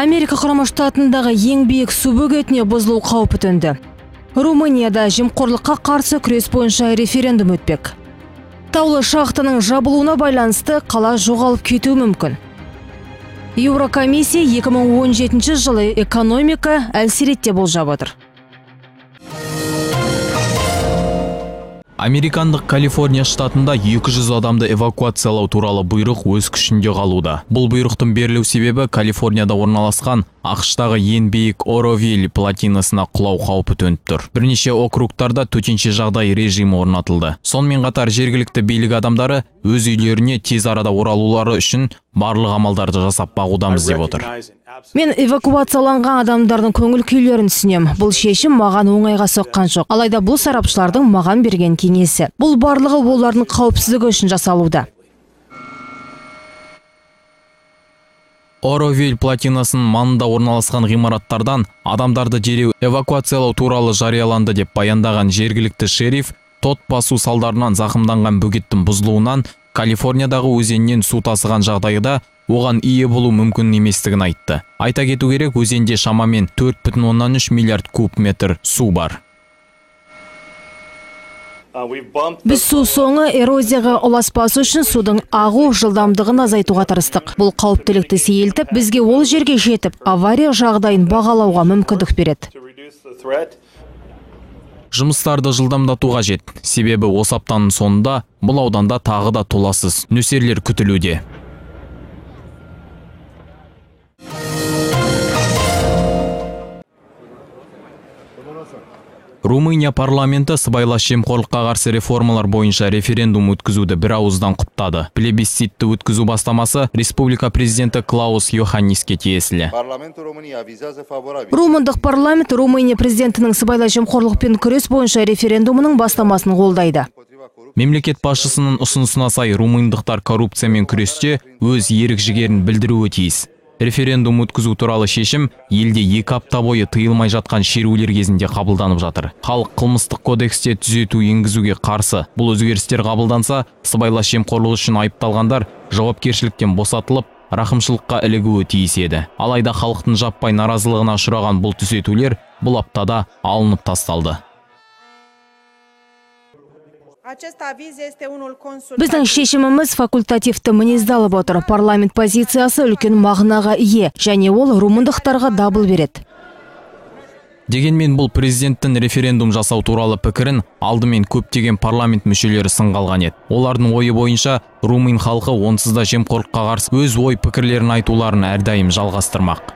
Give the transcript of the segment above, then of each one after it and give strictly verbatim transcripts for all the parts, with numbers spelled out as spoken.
Америка Құрама Штатындағы ең биік су бөгетіне бұзылу қаупі төнді. Румынияда жемқорлыққа қарсы күрес бойынша референдум өтпек. Таулы шахтаның жабылуына байланысты қала жоғалып кетуі мүмкін. Еурокомиссия екі мың он жетінші жылы экономика әлсіретте болжап отыр. Американдық Калифорния штатында екі жүз адамды эвакуациялау туралы бұйрық өз күшінде қалуда. Бұл бұйрықтың берілу себебі Калифорнияда орналасқан ақштағы ең биік Оровиль плотинасына құлау қаупі төніп тұр. Бірнеше округтарда төтенше жағдай режимі орнатылды. Сонымен қатар жергілікті билік адамдары өз үйлеріне тез арада оралулары үшін барлық амалдарды жасап бағудамыз деп отыр. Мен эвакуацияланған адамдардың көңіл күйлерін түсінем. Бұл шешім маған оңайға соққан жоқ. Алайда бұл сарапшылардың маған берген кеңесі. Бұл барлығы олардың қауіпсіздігі үшін жасалуда. Оровиль плотинасының маңында орналасқан ғимараттардан адамдарды дереу эвакуациялау туралы жарияланды деп баяндаған жергілікті шериф, тот басу салдарынан зақымданған бөгеттің бұзылуынан Калифорниядағы өзеннен су тасыған жағдайда оған ие болу мүмкін еместігін айтты. Айта кету керек, өзенде шамамен төрт бүтін оннан үш миллиард куб метр су бар. Біз су соңы эрозияға ұласпасы үшін судың ағу жылдамдығын азайтуға тырыстық. Бұл қауіптілікті сейілтіп, бізге ол жерге жетіп, авария жағдайын бағалауға мүмкіндік береді. Жұмыстарды жылдамдату қажет. Себебі осы аптаның соңында бұл ауданда тағы да толассыз нөсерлер күтілуде. Румыния парламенті сыбайлас жемқорлыққа қарсы реформалар бойынша референдум өткізуді бір ауыздан құптады. Плебисцитті өткізу бастамасы республика президенті Клаус Йоханниске тиесілі. Румындық парламент Румыния президентінің сыбайлас жемқорлықпен күрес бойынша референдумының бастамасын қолдайды. Мемлекет басшысының ұсынысына сай румындықтар коррупциямен күресте өз ерік жігерін білдіруі тиіс. Референдум өткізу туралы шешім елде екі апта бойы тыйылмай жатқан шерулер кезінде қабылданып жатыр. Халық қылмыстық кодексте түзету енгізуге қарсы. Бұл өзгерістер қабылданса, сыбайлас жемқорлық үшін айыпталғандар жауапкершіліктен босатылып, рақымшылыққа ілігуі тиіс еді. Алайда халықтың жаппай наразылығына ұшыраған бұл түзетулер бұл аптада алынып тасталды. Біздің шешіміміз факультативті мінездалып отыр. Парламент позициясы үлкен мағынаға ие, және ол румындықтарға дабыл береді. Дегенмен бұл президенттің референдум жасау туралы пікірін алдымен көптеген парламент мүшелері сынға алған еді. Олардың ойы бойынша румын халқы онсыз да жемқорлыққа қарсы өз ой пікірлерін айтуларын әрдайым жалғастырмақ.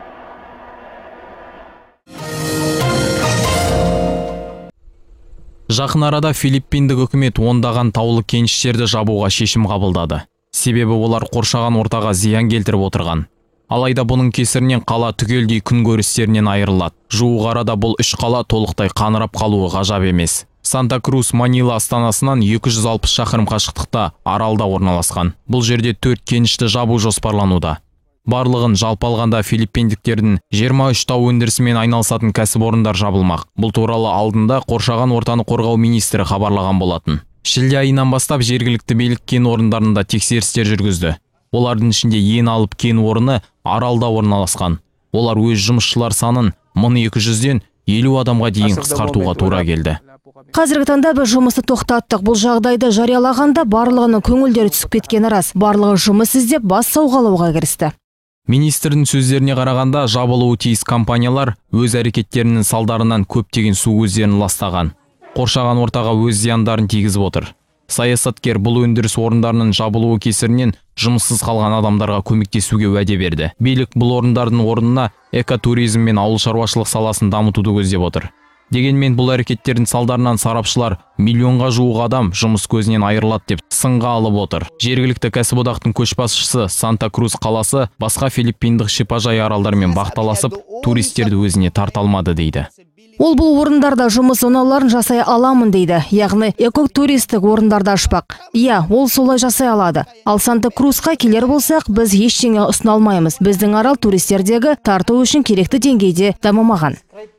Жақын арада Филиппиндік үкімет ондаған таулы кеніштерді жабуға шешім қабылдады. Себебі олар қоршаған ортаға зиян келтіріп отырған. Алайда бұның кесірінен қала түгелдей күнкөрістерінен айырылады. Жуық арада бұл үш қала толықтай қаңырап қалуы ғажап емес. Санта-Крус Манила астанасынан екі жүз алпыс шақырым қашықтықта аралда орналасқан. Бұл жерде төрт кенішті жабу жоспарлануда. Барлығын жалпы алғанда филиппиндіктердің жиырма үш тау өндірісімен айналысатын кәсіпорындар жабылмақ. Бұл туралы алдында қоршаған ортаны қорғау министрі хабарлаған болатын. Шілде айынан бастап жергілікті билік кен орындарында тексерістер жүргізді. Олардың ішінде ең алып кен орны аралда орналасқан. Олар өз жұмысшылар санын мың екі жүзден елу адамға дейін қысқартуға тура келді. Қазіргі таңда біз жұмысты тоқтаттық. Бұл жағдайды жариялағанда барлығының көңілдері түсіп кеткені рас. Барлығы жұмыс іздеп бас сауғалауға кірісті. Министрдің сөздеріне қарағанда, жабылуы тиіс компаниялар өз әрекеттерінің салдарынан көптеген су көздерін ластаған. Қоршаған ортаға өз зияндарын тигізіп отыр. Саясаткер бұл өндіріс орындарының жабылуы кесірінен жұмыссыз қалған адамдарға көмектесуге уәде берді. Билік бұл орындардың орнына экотуризм мен ауыл шаруашылық саласын дамытуды көздеп отыр. Дегенмен бұл әрекеттердің салдарынан сарапшылар миллионға жуық адам жұмыс көзінен айырылады деп сынға алып отыр. Жергілікті кәсіподақтың көшбасшысы Санта-Крус қаласы басқа филиппиндік шипажай аралдармен бақталасып, туристерді өзіне тарта алмады дейді. Ол бұл орындарда жұмыс оңаларын жасай аламын дейді. Яғни экотуристік орындарда ашпақ. Иә, ол солай жасай алады. Ал Санта-Крусқа келер болсақ, біз ештеңе ұсына алмаймыз. Біздің арал туристердегі тарту үшін керекті деңгейде дамымаған.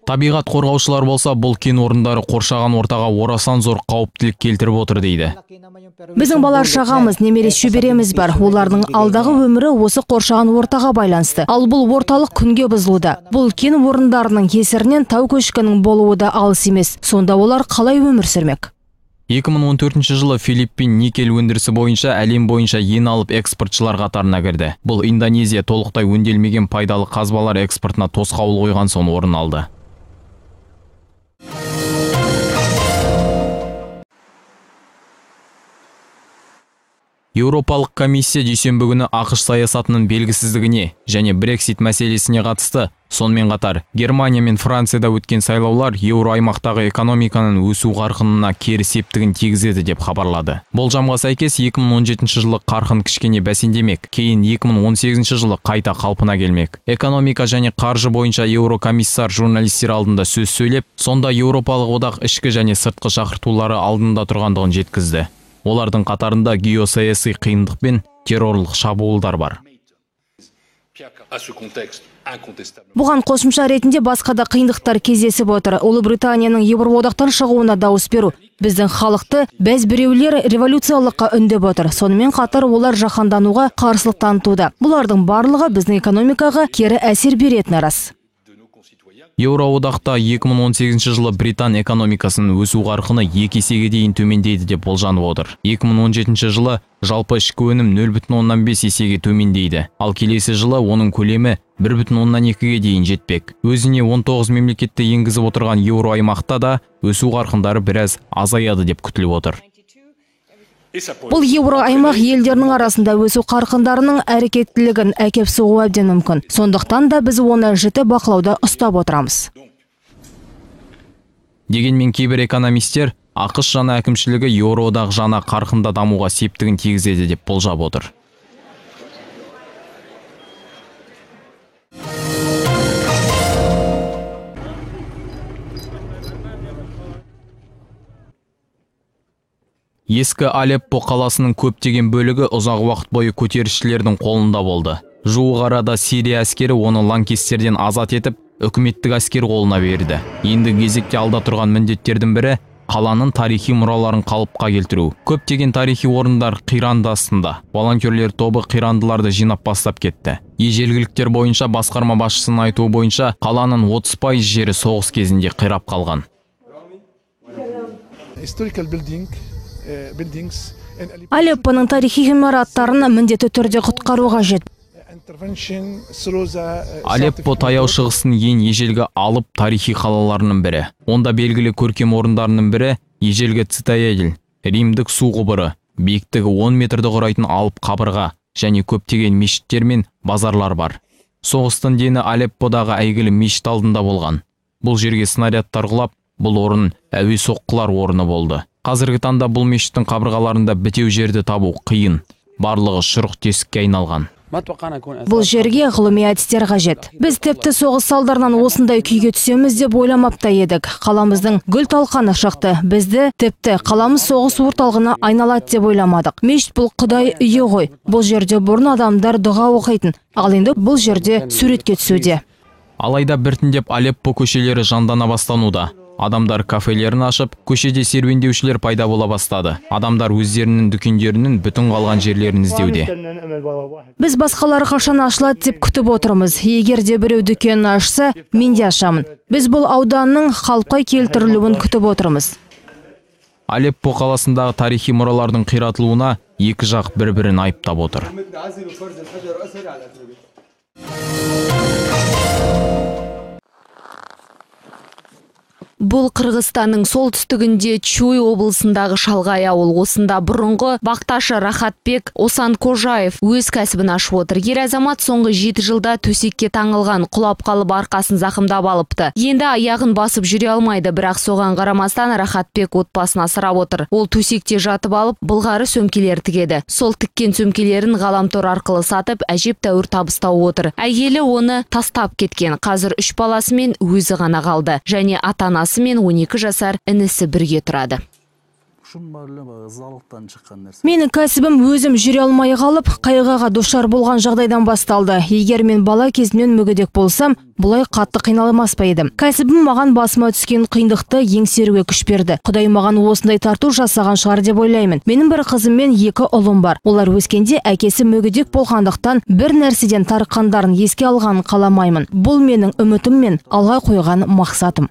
Табиғат қорғаушылар болса, бұл кен орындары қоршаған ортаға орасан зор қауіптілік келтіріп отыр дейді. Біздің балар шағамыз, немере шөбереміз бар. Олардың алдағы өмірі осы қоршаған ортаға байланысты. Ал бұл орталық күнге бұзылуда. Бұл кен орындарының кесірінен тау көшкінің болуы да алыс емес. Сонда олар қалай өмір сүрмек? екі мың он төртінші жылы Филиппин никель өндірісі бойынша әлем бойынша ең алып экспортшылар қатарына кірді. Бұл Индонезия толықтай өңделмеген пайдалы қазбалар экспортына тосқауыл қойған соң орын алды. Еуропалық комиссия дүйсенбі күні ақш саясатының белгісіздігіне және Брексит мәселесіне қатысты, сонымен қатар Германия мен Францияда өткен сайлаулар еуро аймақтағы экономиканың өсу қарқынына кері септігін тигізеді деп хабарлады. Болжамға сәйкес екі мың он жетінші жылы қарқын кішкене бәсеңдемек, кейін екі мың он сегізінші жылы қайта қалпына келмек. Экономика және қаржы бойынша еурокомиссар журналистер алдында сөз сөйлеп, сонда Еуропалық одақ ішкі және сыртқы шақыртулары алдында тұрғандығын жеткізді. Олардың қатарында геосаяси қиындық пен террорлық шабуылдар бар. Бұған қосымша ретінде басқа да қиындықтар кездесіп отыр. Ұлыбританияның Еуроодақтан шығуына дауыс беру біздің халықты біз біреулер революциялыққа үндеп отыр. Сонымен қатар олар жаһандануға қарсылық танытуда. Бұлардың барлығы біздің экономикаға кері әсер беретіні рас. Еуроодақта екі мың он сегізінші жылы Британ экономикасының өсу қарқыны екі есеге дейін төмендейді деп болжанып отыр. екі мың он жетінші жылы жалпы ішкі өнім нөл бүтін оннан бес есеге төмендейді. Ал келесі жылы оның көлемі бір бүтін оннан екіге дейін жетпек. Өзіне он тоғыз мемлекетті енгізіп отырған еуро аймақта да өсу қарқындары біраз азаяды деп күтіліп отыр. Бұл еуро аймақ елдерінің арасында өсу қарқындарының әрекеттілігін әкеп соғуы әбден мүмкін. Сондықтан да біз оны жіті бақылауда ұстап отырамыз. Дегенмен кейбір экономистер ақш жаңа әкімшілігі еуроодақ жаңа қарқында дамуға септігін тигізеді деп болжап отыр. Ескі Алеппо қаласының көптеген бөлігі ұзақ уақыт бойы көтерілісшілердің қолында болды. Жуық арада Сирия әскері оны лаңкестерден азат етіп, үкіметтік әскер қолына берді. Енді кезекте алда тұрған міндеттердің бірі қаланың тарихи мұраларын қалыпқа келтіру. Көптеген тарихи орындар қиранды астында. Волонтерлер тобы қирандыларды жинап бастап кетті. Ежелгіліктер бойынша басқарма басшысының айтуы бойынша қаланың отыз пайыз жері соғыс кезінде қирап қалған. Алеппоның тарихи ғимараттарын міндетті түрде құтқару қажет. Алеппо таяу шығыстың ең ежелгі алып тарихи қалаларының бірі. Онда белгілі көркем орындарының бірі ежелгі цитадель, римдік су құбыры, биіктігі он метрді құрайтын алып қабырға және көптеген мешіттер мен базарлар бар. Соғыстың дені Алепподағы әйгілі мешіт алдында болған. Бұл жерге снарядтар құлап, бұл орын әуе соққылар орны болды. Қазіргі таңда бұл мешіттің қабырғаларында бітеу жерді табу қиын. Барлығы шұрық тесікке айналған. Бұл жерге ғылыми әдістер қажет. Біз тіпті соғыс салдарынан осындай күйге түсеміз деп ойламапта едік. Қаламыздың гүл талқаны шықты. Бізді тіпті қаламыз соғыс орталығына айналады деп ойламадық. Мешіт бұл Құдай үйі ғой. Бұл жерде бұрын адамдар дұға оқитын. Ал енді бұл жерде суретке түсуде. Алайда біртіндеп Алеппо көшелері жандана бастануда. Адамдар кафелерін ашып, көшеде серуендеушілер пайда бола бастады. Адамдар өздерінің дүкендерінің бүтін қалған жерлерін іздеуде. Біз басқалары қашан ашылады деп күтіп отырмыз. Егер де біреу дүкенін ашса, мен де ашамын. Біз бұл ауданның қалыпқа келтірілуін күтіп отырмыз. Алеппо қаласындағы тарихи мұралардың қиратылуына екі жақ бір-бірін айыптап отыр. Бұл Қырғызстанның солтүстігінде Чуй облысындағы шалғай ауыл. Осында бұрынғы бақташы Рахатбек Осанкожаев өз кәсібін ашып отыр. Ер азамат соңғы жеті жылда төсекке таңылған, құлап қалып арқасын зақымдап алыпты. Енді аяғын басып жүре алмайды, бірақ соған қарамастан Рахатбек отбасын асырап отыр. Ол төсекте жатып алып, былғары сөмкелер тігеді. Сол тіккен сөмкелерін ғаламтор арқылы сатып, әжептәуір табыстап отыр. Әйелі оны тастап кеткен. Қазір үш баласымен өзі ғана қалды. Және ата-анасы мен он екі жасар інісі бірге тұрады. ушун баары эле баягы ызалыктан чыккан нерсе. Менің кәсібім өзім жүре алмай қалып, қайғыға душар болған жағдайдан басталды. Егер мен бала кезімнен мүгедек болсам, бұлай қатты қиналмас па едім. Кәсібім маған басыма түскен қиындықты еңсеруге күш берді. Құдай маған осындай тарту жасаған шығар деп ойлаймын. Менің бір қызым мен екі ұлым бар. Олар өскенде әкесі мүгедек болғандықтан бір нәрседен тарыққандарын еске алғанын қаламаймын. Бұл менің үмітім мен алға қойған мақсатым.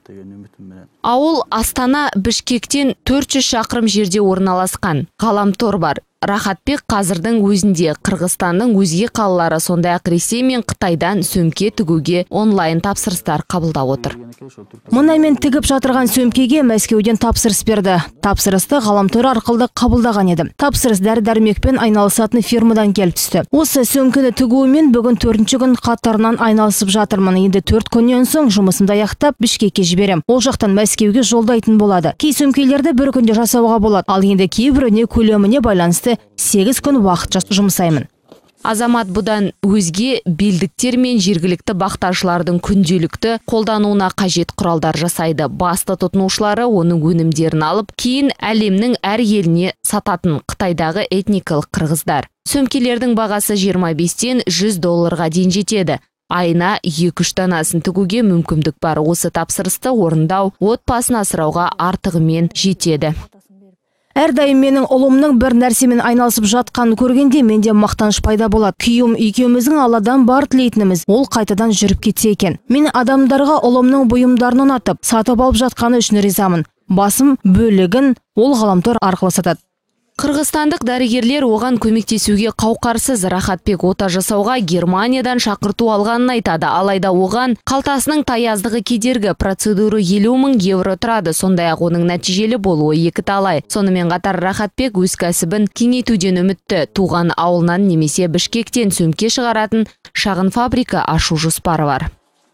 Ауыл Астана Бішкектен төрт жүз шақырым жерде орналасқан. Ғаламтор бар. Рахатбек қазірдің өзінде Қырғызстанның өзге қалалары, сондай-ақ Ресей мен Қытайдан сөмке тігуге онлайн тапсырыстар қабылдап отыр. Мұнай мен тігіп жатырған сөмкеге Мәскеуден тапсырыс берді. Тапсырысты ғаламтор арқылы қабылдаған едім. Тапсырыс дәрі-дәрмекпен айналысатын фирмадан келіп түсті. Осы сөмкені тігуімен бүгін төртінші күн қатарынан айналысып жатырмын. Енді төрт күннен соң жұмысымды аяқтап Бішкекке жіберем. Ол жақтан Мәскеуге жолдайтын болады. Кей сөмкелерді бір күнде жасауға болады. Ал енді кейбіріне көлеміне байланысты сегіз күн уақыт жұмсаймын. Азамат бұдан өзге белдіктер мен жергілікті бақташылардың күнделікті қолдануына қажет құралдар жасайды. Басты тұтынушылары оның өнімдерін алып, кейін әлемнің әр еліне сататын Қытайдағы этникалық қырғыздар. Сөмкелердің бағасы жиырма бестен жүз долларға дейін жетеді. Айына екі-үш данасын тігуге мүмкіндік бар. Осы тапсырысты орындау отбасын асырауға артығымен жетеді. Әрдайым менің ұлымның бір нәрсемен айналысып жатқанын көргенде менде мақтаныш пайда болады. Күйеуім екеуміздің алладан бар тілейтініміз ол қайтадан жүріп кетсе екен. Мен адамдарға ұлымның бұйымдарын ұнатып, сатып алып жатқаны үшін ризамын. Басым бөлігін ол ғаламтор арқылы сатады. Қырғызстандық дәрігерлер оған көмектесуге қауқарсыз. Рахатбек ота жасауға Германиядан шақырту алғанын айтады. Алайда оған қалтасының таяздығы кедергі, процедуры елу мың евро тұрады. Сондай-ақ оның нәтижелі болуы екі талай. Сонымен қатар Рахатбек өз кәсібін кеңейтуден үмітті. Туған ауылынан немесе Бішкектен сөмке шығаратын шағын фабрика ашу жоспары бар.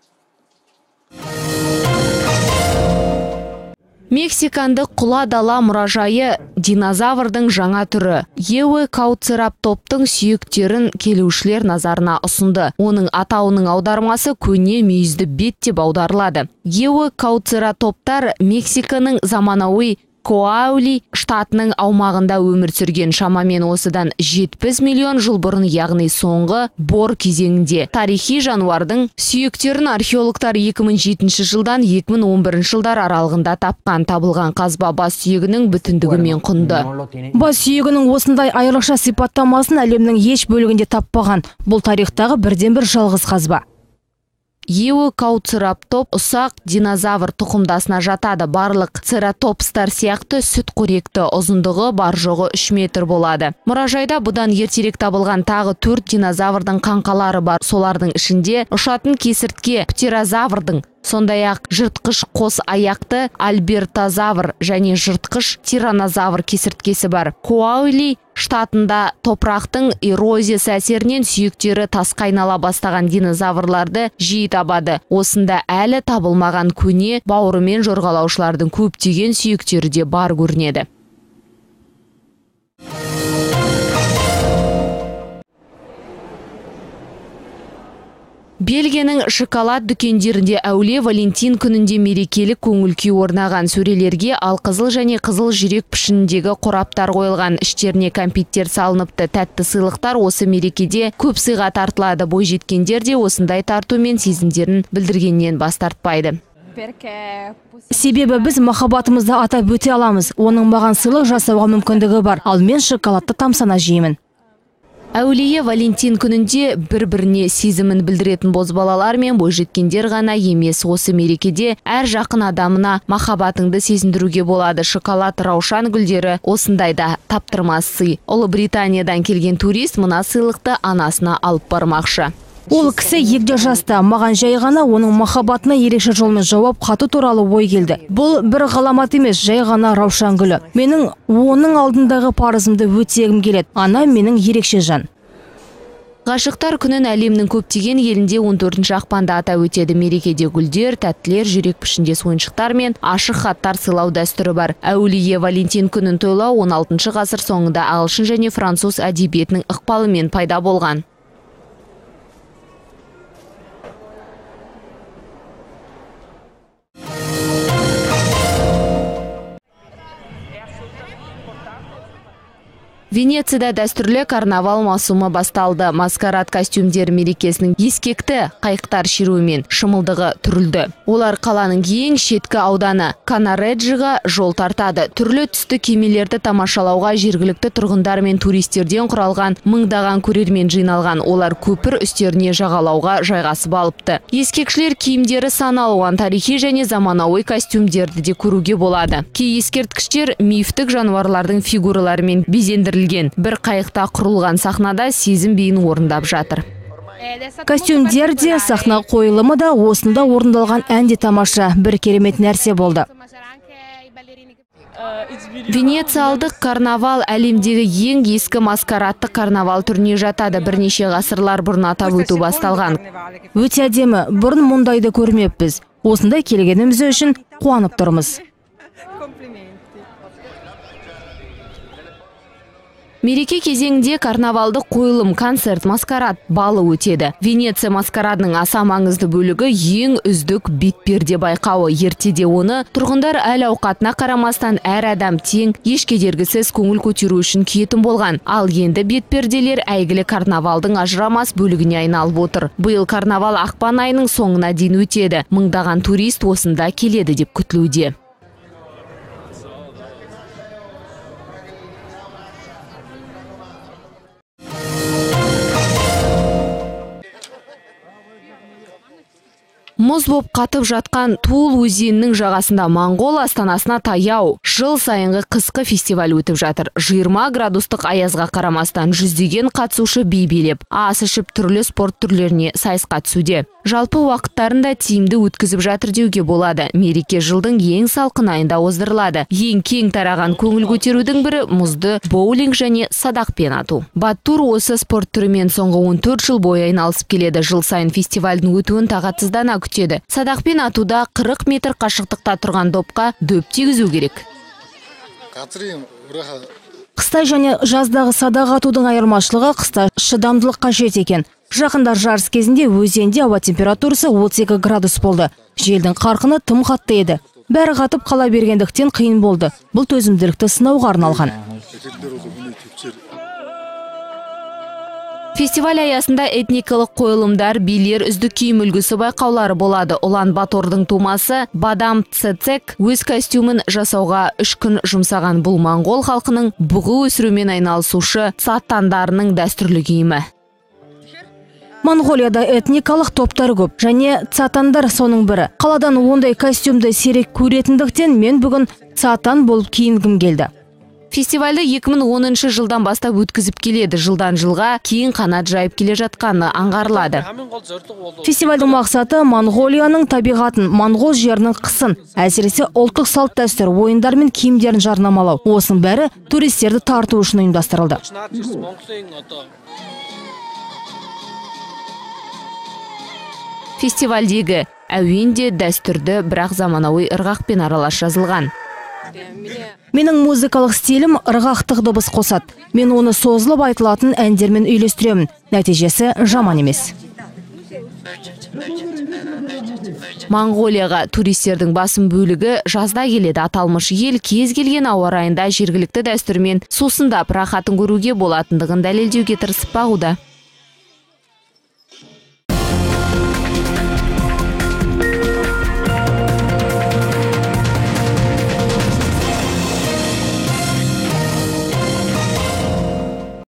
Мексикандық құла дала мұражайы динозаврдың жаңа түрі Еуекаутцераптоптың сүйектерін келушілер назарына ұсынды. Оның атауының аудармасы көне мүйізді бет деп аударылады. Еуекаутцератоптар Мексиканың заманауи Коаули штатының аумағында өмір сүрген, шамамен осыдан жетпіс миллион жыл бұрын, яғни соңғы бор кезеңінде. Тарихи жануардың сүйектерін археологтар екі мың жетінші жылдан екі мың он бірінші жылдар аралығында тапқан. Табылған қазба бас сүйегінің бүтіндігімен құнды. Бас сүйегінің осындай айрықша сипаттамасын әлемнің еш бөлігінде таппаған. Бұл тарихтағы бірден бір жалғыз қазба. Еуекаутцераптоп ұсақ динозавр тұқымдасына жатады. Барлық цератопстар сияқты сүт қоректі, ұзындығы бар жоғы үш метр болады. Мұражайда бұдан ертерек табылған тағы төрт динозаврдың қаңқалары бар. Солардың ішінде ұшатын кесіртке птерозаврдың, сондай-ақ жыртқыш қос аяқты альбертозавр және жыртқыш тиранозавр кесірткесі бар. Коаули штатында топырақтың эрозиясы әсерінен сүйектері тасқа айнала бастаған динозаврларды жиі табады. Осында әлі табылмаған көне бауырымен жорғалаушылардың көптеген сүйектері де бар көрінеді. Бельгияның шоколад дүкендерінде әуле Валентин күнінде мерекелік көңіл-күй орнаған. Сөрелерге алқызыл және қызыл жүрек пішініндегі қораптар қойылған. Іштеріне кәмпиттер салыныпты. Тәтті сыйлықтар осы мерекеде көп сыйға тартылады. Бойжеткендер де осындай тартумен сезімдерін білдіргеннен бас тартпайды. Себебі біз махаббатымызды атап өте аламыз. Оның маған сыйлық жасауға мүмкіндігі бар. Ал мен шоколадты тамсана жеймін. Әулие Валентин күнінде бір-біріне сезімін білдіретін бозбалалар мен бойжеткендер ғана емес, осы мерекеде әр жақын адамына махаббатыңды сезіндіруге болады. Шоколад, раушан гүлдері осындайда таптырмас сый. Ұлыбританиядан келген турист мына сыйлықты анасына алып бармақшы. Ол кісі егде жаста, маған жай ғана оның махаббатына ерекше жолмен жауап қату туралы ой келді. Бұл бір ғаламат емес, жай ғана раушан гүлі. Менің оның алдындағы парызымды өтегім келеді. Ана менің ерекше жан. Ғашықтар күнін әлемнің көптеген елінде он төртінші ақпанда атап өтеді. Мерекеде гүлдер, тәттілер, жүрек пішіндес ойыншықтар мен ашық хаттар сыйлау дәстүрі бар. Әулие Валентин күнін тойлау он алтыншы ғасыр соңында ағылшын және француз әдебиетінің ықпалымен пайда болған. Венецияда дәстүрлі карнавал маусымы басталды. Маскарад костюмдер мерекесінің ескекті қайықтар шеруімен шымылдығы түрілді. Олар қаланың ең шеткі ауданы Канареджиға жол тартады. Түрлі түсті кемелерді тамашалауға жергілікті тұрғындар мен туристерден құралған мыңдаған көрермен жиналған. Олар көпір үстеріне жағалауға жайғасып алыпты. Ескекшілер киімдері сан алуан тарихи және заманауи костюмдерді де көруге болады. Кей ескерткіштер мифтік жануарлардың фигураларымен безендірілген. Бір қайықта құрылған сахнада сезім биін орындап жатыр. Костюмдер де, сахна қойылымы да, осында орындалған ән де тамаша, бір керемет нәрсе болды. Венециялдық карнавал әлемдегі ең ескі маскарадты карнавал түріне жатады. Бірнеше ғасырлар бұрын атап өту басталған. Өте әдемі, бұрын мұндайды көрмеппіз. Осындай келгеніміз үшін қуанып тұрмыз. Мереке кезеңінде карнавалдық қойылым, концерт, маскарад, балы өтеді. Венеция маскарадының аса маңызды бөлігі ең үздік бетперде байқауы. Ертеде оны тұрғындар әл ауқатына қарамастан әр адам тең, еш кедергісіз көңіл көтеру үшін киетін болған. Ал енді бетперделер әйгілі карнавалдың ажырамас бөлігіне айналып отыр. Биыл карнавал ақпан айының соңына дейін өтеді. Мыңдаған турист осында келеді деп күтілуде. Мұз боп қатып жатқан Туыл өзенінің жағасында Моңғол астанасына таяу жыл сайынғы қысқы фестиваль өтіп жатыр. жиырма градустық аязға қарамастан жүздеген қатысушы би билеп, ас ішіп түрлі спорт түрлеріне сайысқа түсуде. Жалпы уақыттарында тиімді өткізіп жатыр деуге болады. Мереке жылдың ең салқын айында оздырылады. Ең кең тараған көңіл көтерудің бірі мұзды боулинг және садақпен ату. Баттур осы спорт түрімен соңғы он төрт жыл бойы айналысып келеді. Жыл сайын фестивальдің өтуін тағатсыздана күтеді. Садақпен атуда қырық метр қашықтықта тұрған допқа дөп тигізу керек. Қыста және жаздағы садақ атудың айырмашылығы қыста шыдамдылық қажет екен. Жақында жарыс кезінде өзенде ауа температурасы отыз екі градус болды. Желдің қарқыны тым қатты еді. Бәрі қатып қала бергендіктен қиын болды. Бұл төзімділікті сынауға арналған. Фестиваль аясында этникалық қойылымдар, билер, үздік киім үлгісі байқаулары болады. Улан Батордың тумасы Бадам Цецек өз костюмын жасауға үш күн жұмсаған. Бұл моңғол халқының бұғы өсірумен айналысушы цатандарының дәстүрлі киімі. Монғолияда этникалық топтар көп, және цатандар соның бірі. Қаладан ондай костюмды сирек көретіндіктен мен бүгін цатан болып киінгім келді. Фестивальді екі мың оныншы жылдан бастап өткізіп келеді. Жылдан жылға кейін қанат жайып келе жатқаны аңғарылады. Фестивальдің мақсаты Монғолияның табиғатын, моңғол жерінің қысын, әсіресе ұлттық салт дәстүр, ойындар мен киімдерін жарнамалау. Осының бәрі туристерді тарту үшін ұйымдастырылды. Фестивальдегі әуенде дәстүрді бірақ заманауи ырғақпен аралас жазылған. Менің музыкалық стилім ырғақтық дыбыс қосады. Мен оны созылып айтылатын әндермен үйлестіремін. Нәтижесі жаман емес. Моңғолияға туристердің басым бөлігі жазда келеді. Аталмыш ел кез келген ауа райында жергілікті дәстүрмен сусындап рахатын көруге болатындығын дәлелдеуге тырысып бағуда.